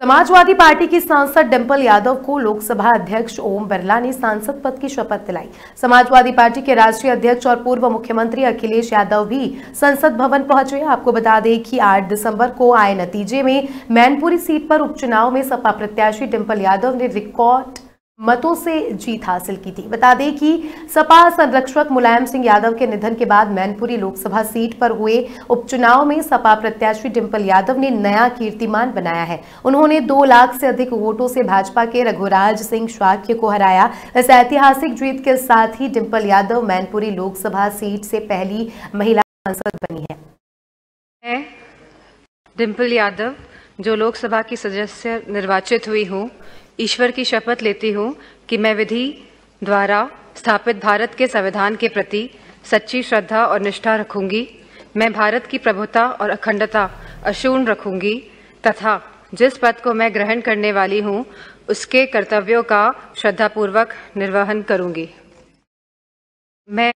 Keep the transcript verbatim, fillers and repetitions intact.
Samajwadi party की सांसद डिंपल यादव को लोकसभा अध्यक्ष ओम बिरला ने सांसद पद की शपथ दिलाई। समाजवादी पार्टी के राष्ट्रीय अध्यक्ष और पूर्व मुख्यमंत्री अखिलेश यादव भी संसद भवन पहुंचे। आपको बता दें कि आठ दिसंबर को आए नतीजे में मैनपुरी सीट पर उपचुनाव में सपा प्रत्याशी डिंपल यादव ने रिकॉर्ड मतों से जीत हासिल की थी। बता दें कि सपा संरक्षक मुलायम सिंह यादव के निधन के बाद मैनपुरी लोकसभा सीट पर हुए उपचुनाव में सपा प्रत्याशी डिंपल यादव ने नया कीर्तिमान बनाया है। उन्होंने दो लाख से अधिक वोटों से भाजपा के रघुराज सिंह शाक्य को हराया। इस ऐतिहासिक जीत के साथ ही डिंपल यादव मैनपुरी लोकसभा सीट से पहली महिला सांसद बनी है। मैं डिंपल यादव जो लोकसभा की सदस्य निर्वाचित हुई हूँ, ईश्वर की शपथ लेती हूँ कि मैं विधि द्वारा स्थापित भारत के संविधान के प्रति सच्ची श्रद्धा और निष्ठा रखूंगी। मैं भारत की प्रभुता और अखंडता अक्षुण्ण रखूंगी तथा जिस पद को मैं ग्रहण करने वाली हूँ उसके कर्तव्यों का श्रद्धापूर्वक निर्वहन करूंगी। मैं